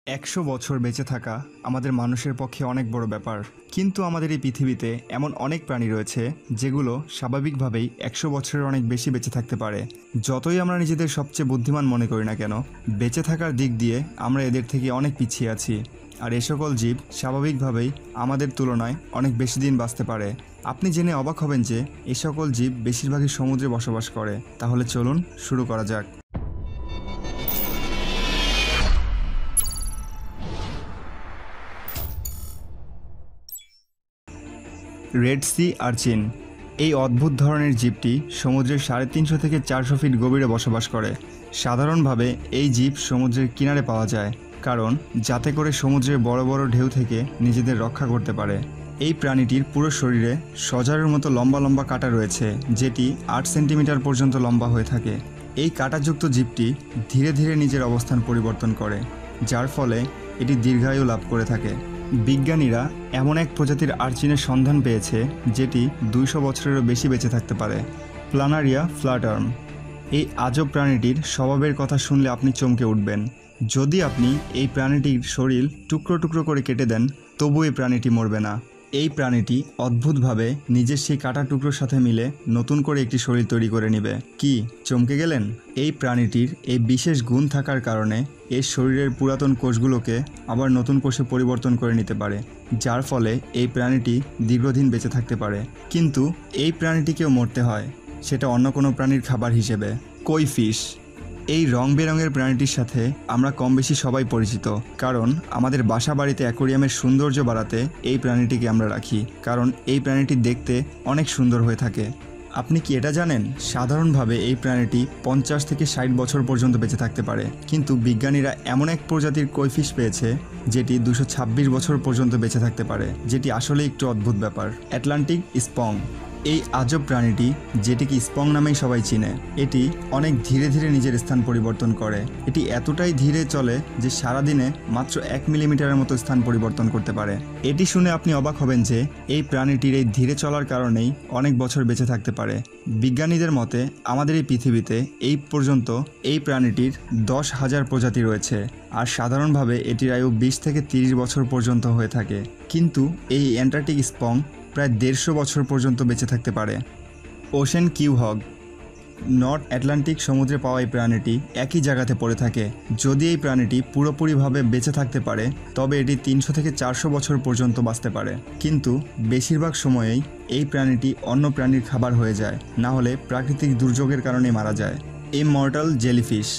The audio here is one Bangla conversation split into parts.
100 বছর বেঁচে থাকা আমাদের মানুষের পক্ষে অনেক বড় ব্যাপার। কিন্তু আমাদের এই পৃথিবীতে এমন অনেক প্রাণী রয়েছে যেগুলো স্বাভাবিকভাবেই 100 বছরের অনেক বেশি বেঁচে থাকতে পারে। যতই আমরা নিজেদের সবচেয়ে বুদ্ধিমান মনে করি না কেন, বেঁচে থাকার দিক দিয়ে আমরা এদের থেকে অনেক পিছিয়ে আছি। আর এ সকল জীব স্বাভাবিকভাবেই আমাদের তুলনায় অনেক বেশি দিন বাঁচতে পারে। আপনি জেনে অবাক হবেন যে এ সকল জীব বেশিরভাগই সমুদ্রে বসবাস করে। তাহলে চলুন শুরু করা যাক। রেড সি আর্চিন এই অদ্ভুত ধরনের জীবটি সমুদ্রের 350 থেকে 400 ফিট গভীরে বসবাস করে। সাধারণভাবে এই জীব সমুদ্রের কিনারে পাওয়া যায়, কারণ যাতে করে সমুদ্রের বড় বড় ঢেউ থেকে নিজেদের রক্ষা করতে পারে। এই প্রাণীটির পুরো শরীরে সজারুর মতো লম্বা লম্বা কাঁটা রয়েছে, যেটি 8 সেন্টিমিটার পর্যন্ত লম্বা হয়ে থাকে। এই কাঁটাযুক্ত জীবটি ধীরে ধীরে নিজের অবস্থান পরিবর্তন করে, যার ফলে এটি দীর্ঘায়ু লাভ করে থাকে। বিজ্ঞানীরা এমন এক প্রজাতির আর্চিনের সন্ধান পেয়েছে যেটি 200 বছরেরও বেশি বেঁচে থাকতে পারে। প্লানারিয়া ফ্ল্যাটার্ম এই আজব প্রাণীটির স্বভাবের কথা শুনলে আপনি চমকে উঠবেন। যদি আপনি এই প্রাণীটির শরীর টুকরো টুকরো করে কেটে দেন, তবু এই প্রাণীটি মরবে না। এই প্রাণীটি অদ্ভুতভাবে নিজের সেই কাটা টুকরোর সাথে মিলে নতুন করে একটি শরীর তৈরি করে নেবে। কি চমকে গেলেন? এই প্রাণীটির এই বিশেষ গুণ থাকার কারণে এর শরীরের পুরাতন কোষগুলোকে আবার নতুন কোষে পরিবর্তন করে নিতে পারে, যার ফলে এই প্রাণীটি দীর্ঘদিন বেঁচে থাকতে পারে। কিন্তু এই প্রাণীটিকেও মরতে হয়, সেটা অন্য কোনো প্রাণীর খাবার হিসেবে। কই ফিশ এই রং বেরঙের প্রাণীটির সাথে আমরা কম বেশি সবাই পরিচিত, কারণ আমাদের বাসা বাড়িতে অ্যাকোয়ারিয়ামের সৌন্দর্য বাড়াতে এই প্রাণীটিকে আমরা রাখি, কারণ এই প্রাণীটি দেখতে অনেক সুন্দর হয়ে থাকে। আপনি কি এটা জানেন? সাধারণভাবে এই প্রাণীটি 50 থেকে 60 বছর পর্যন্ত বেঁচে থাকতে পারে, কিন্তু বিজ্ঞানীরা এমন এক প্রজাতির কৈফিশ পেয়েছে যেটি 226 বছর পর্যন্ত বেঁচে থাকতে পারে, যেটি আসলে একটু অদ্ভুত ব্যাপার। আটলান্টিক স্পং এই আজব প্রাণীটি, যেটিকে স্পং নামেই সবাই চিনে, এটি অনেক ধীরে ধীরে নিজের স্থান পরিবর্তন করে। এটি এতটাই ধীরে চলে যে সারাদিনে মাত্র 1 মিলিমিটারের মতো স্থান পরিবর্তন করতে পারে। এটি শুনে আপনি অবাক হবেন যে এই প্রাণীটির এই ধীরে চলার কারণেই অনেক বছর বেঁচে থাকতে পারে। বিজ্ঞানীদের মতে আমাদের এই পৃথিবীতে এই পর্যন্ত এই প্রাণীটির 10,000 প্রজাতি রয়েছে, আর সাধারণভাবে এটির আয়ু 20 থেকে 30 বছর পর্যন্ত হয়ে থাকে। কিন্তু এই অ্যান্টার্কটিক স্পং প্রায় 150 বছর পর্যন্ত বেঁচে থাকতে পারে। Ocean quahog North Atlantic সমুদ্রে পাওয়া এই প্রাণীটি একই জায়গাতে পড়ে থাকে। যদি এই প্রাণীটি পুরোপুরিভাবে বেঁচে থাকতে পারে, তবে এটি 300 থেকে 400 বছর পর্যন্ত বাঁচতে পারে। কিন্তু বেশিরভাগ সময়েই এই প্রাণীটি অন্য প্রাণীর খাবার হয়ে যায়, না হলে প্রাকৃতিক দুর্যোগের কারণে মারা যায়। ইমমর্টাল জেলিফিশ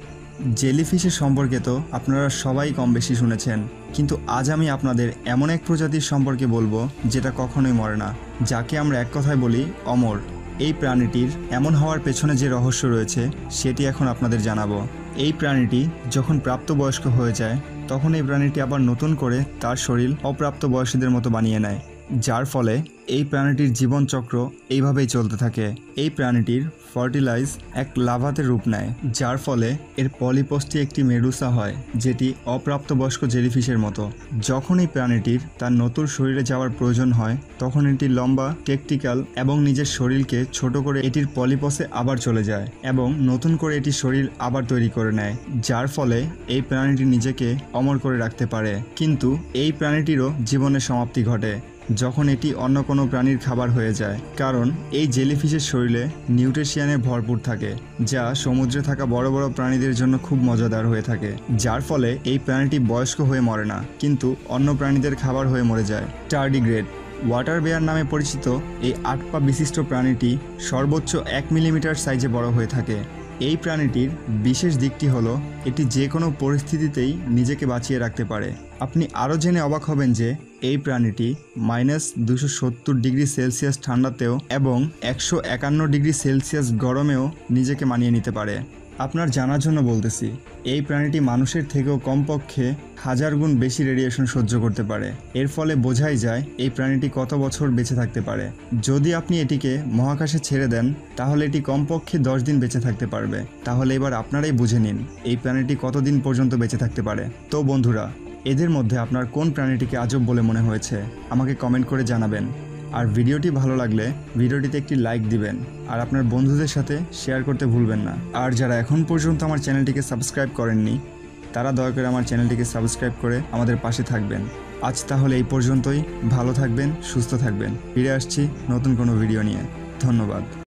জেলিফিশের সম্পর্কে তো আপনারা সবাই কম বেশি শুনেছেন, কিন্তু আজ আমি আপনাদের এমন এক প্রজাতির সম্পর্কে বলবো যেটা কখনোই মরে না, যাকে আমরা এক কথায় বলি অমর। এই প্রাণীটির এমন হওয়ার পেছনে যে রহস্য রয়েছে সেটি এখন আপনাদের জানাবো। এই প্রাণীটি যখন প্রাপ্তবয়স্ক হয়ে যায়, তখন এই প্রাণীটি আবার নতুন করে তার শরীর অপ্রাপ্তবয়স্কদের মতো বানিয়ে নেয়, যার ফলে এই প্রাণীটির জীবনচক্র এইভাবেই চলতে থাকে। এই প্রাণীটির ফার্টিলাইজ এক লাভাতে রূপ নেয়, যার ফলে এর পলিপোস্টি একটি মেডুসা হয়, যেটি অপ্রাপ্তবয়স্ক জেলিফিশের মতো। যখন এই প্রাণীটির তার নতুন শরীরে যাওয়ার প্রয়োজন হয়, তখন এটি লম্বা টেকটিক্যাল এবং নিজের শরীরকে ছোট করে এটির পলিপসে আবার চলে যায় এবং নতুন করে এটি শরীর আবার তৈরি করে নেয়, যার ফলে এই প্রাণীটি নিজেকে অমর করে রাখতে পারে। কিন্তু এই প্রাণীটিরও জীবনের সমাপ্তি ঘটে যখন এটি অন্য কোনো প্রাণীর খাবার হয়ে যায়, কারণ এই জেলিফিশের শরীরে নিউট্রিশনে ভরপুর থাকে, যা সমুদ্রে থাকা বড় বড় প্রাণীদের জন্য খুব মজাদার হয়ে থাকে, যার ফলে এই প্রাণীটি বয়স্ক হয়ে মরে না, কিন্তু অন্য প্রাণীদের খাবার হয়ে মরে যায়। টার্ডিগ্রেড ওয়াটার বেয়ার নামে পরিচিত এই 8 পা বিশিষ্ট প্রাণীটি সর্বোচ্চ 1 মিলিমিটার সাইজে বড় হয়ে থাকে। এই প্রাণীটির বিশেষ দিকটি হলো এটি যে কোনো পরিস্থিতিতেই নিজেকে বাঁচিয়ে রাখতে পারে। আপনি আরও জেনে অবাক হবেন যে এই প্রাণীটি -270 ডিগ্রি সেলসিয়াস ঠান্ডাতেও এবং 151 ডিগ্রি সেলসিয়াস গরমেও নিজেকে মানিয়ে নিতে পারে। আপনার জানার জন্য বলতেছি, এই প্রাণীটি মানুষের থেকেও কমপক্ষে 1000 গুণ বেশি রেডিয়েশন সহ্য করতে পারে। এর ফলে বোঝাই যায় এই প্রাণীটি কত বছর বেঁচে থাকতে পারে। যদি আপনি এটিকে মহাকাশে ছেড়ে দেন, তাহলে এটি কমপক্ষে 10 দিন বেঁচে থাকতে পারবে। তাহলে এবার আপনারাই বুঝে নিন এই প্রাণীটি কতদিন পর্যন্ত বেঁচে থাকতে পারে। তো বন্ধুরা, এদের মধ্যে আপনার কোন প্রাণীটিকে আজব বলে মনে হয়েছে আমাকে কমেন্ট করে জানাবেন। আর ভিডিওটি ভালো লাগলে ভিডিওটিতে একটি লাইক দিবেন আর আপনার বন্ধুদের সাথে শেয়ার করতে ভুলবেন না। আর যারা এখন পর্যন্ত আমার চ্যানেলটিকে সাবস্ক্রাইব করেননি, তারা দয়া করে আমার চ্যানেলটিকে সাবস্ক্রাইব করে আমাদের পাশে থাকবেন। আজ তাহলে এই পর্যন্তই। ভালো থাকবেন, সুস্থ থাকবেন। ফিরে আসছি নতুন কোনো ভিডিও নিয়ে। ধন্যবাদ।